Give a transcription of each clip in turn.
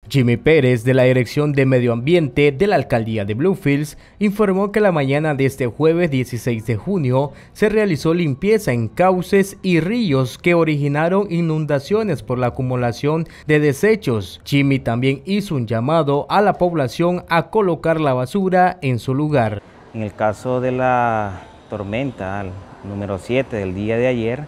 Jimmy Pérez, de la Dirección de Medio Ambiente de la Alcaldía de Bluefields, informó que la mañana de este jueves 16 de junio se realizó limpieza en cauces y ríos que originaron inundaciones por la acumulación de desechos. Jimmy también hizo un llamado a la población a colocar la basura en su lugar. En el caso de la tormenta número 7 del día de ayer,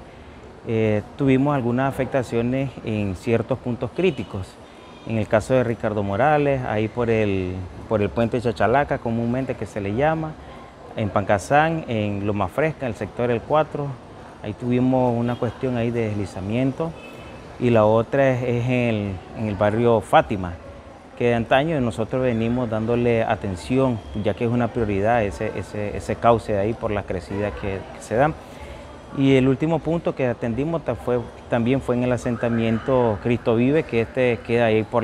tuvimos algunas afectaciones en ciertos puntos críticos. En el caso de Ricardo Morales, ahí por el puente Chachalaca, comúnmente que se le llama, en Pancasán, en Loma Fresca, en el sector El 4, ahí tuvimos una cuestión ahí de deslizamiento, y la otra es en el barrio Fátima, que de antaño nosotros venimos dándole atención, ya que es una prioridad ese cauce de ahí por las crecidas que se dan. Y el último punto que atendimos también fue en el asentamiento Cristo Vive, que queda ahí por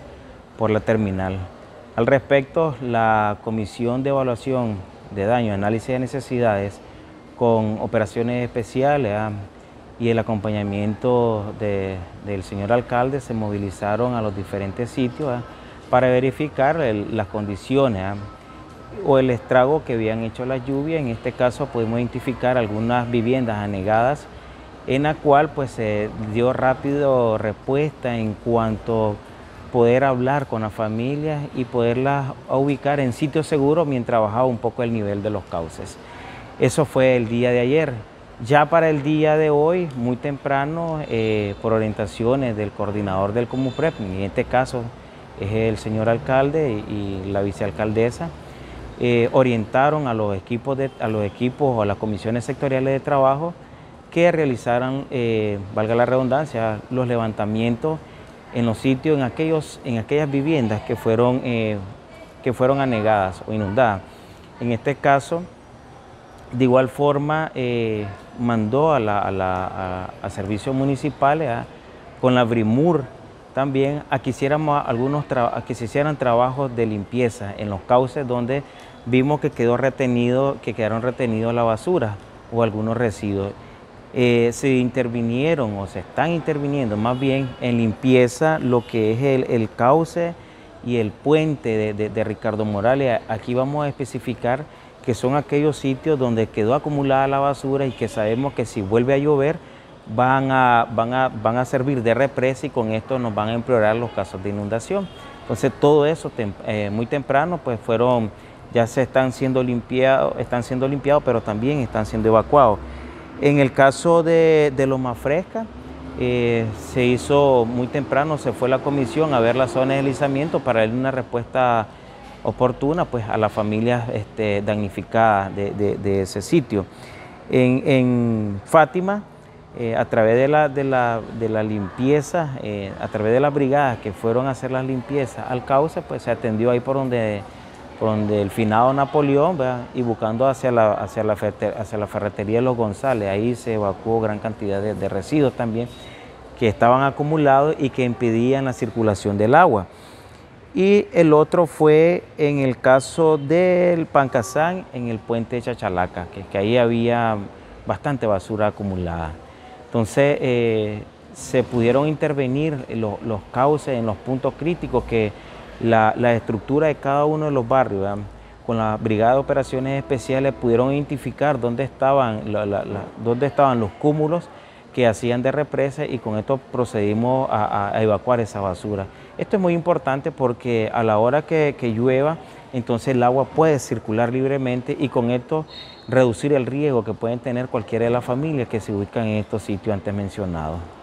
la terminal. Al respecto, la Comisión de Evaluación de Daño, Análisis de Necesidades, con operaciones especiales y el acompañamiento del señor alcalde, se movilizaron a los diferentes sitios para verificar las condiciones o el estrago que habían hecho las lluvias. En este caso pudimos identificar algunas viviendas anegadas, en la cual pues se dio rápido respuesta en cuanto a poder hablar con las familias y poderlas ubicar en sitios seguros mientras bajaba un poco el nivel de los cauces. Eso fue el día de ayer. Ya para el día de hoy, muy temprano, por orientaciones del coordinador del Comuprep, en este caso es el señor alcalde y la vicealcaldesa, orientaron a los equipos o a las comisiones sectoriales de trabajo que realizaran, valga la redundancia, los levantamientos en los sitios, en aquellas viviendas que fueron anegadas o inundadas. En este caso, de igual forma, mandó a servicios municipales con la Brimur también a que se hicieran trabajos de limpieza en los cauces donde vimos que quedaron retenidos la basura o algunos residuos. Se intervinieron o se están interviniendo más bien en limpieza lo que es el cauce y el puente de Ricardo Morales. Aquí vamos a especificar que son aquellos sitios donde quedó acumulada la basura y que sabemos que si vuelve a llover van a servir de represa, y con esto nos van a empeorar los casos de inundación. Entonces todo eso muy temprano pues ya están siendo limpiados, pero también están siendo evacuados. En el caso de Loma Fresca, se hizo muy temprano, se fue la comisión a ver la zona de deslizamiento para darle una respuesta oportuna pues a las familias damnificadas de ese sitio. En Fátima, a través de la limpieza, a través de las brigadas que fueron a hacer las limpiezas al cauce, pues se atendió ahí por donde el finado Napoleón, ¿verdad? Y buscando hacia la ferretería de Los González. Ahí se evacuó gran cantidad de residuos también que estaban acumulados y que impedían la circulación del agua. Y el otro fue en el caso del Pancasán, en el puente de Chachalaca, que ahí había bastante basura acumulada. Entonces se pudieron intervenir los cauces en los puntos críticos que la estructura de cada uno de los barrios, ¿verdad? Con la Brigada de Operaciones Especiales pudieron identificar dónde estaban los cúmulos que hacían de represa, y con esto procedimos a evacuar esa basura. Esto es muy importante porque a la hora que llueva, entonces el agua puede circular libremente, y con esto reducir el riesgo que pueden tener cualquiera de las familias que se ubican en estos sitios antes mencionados.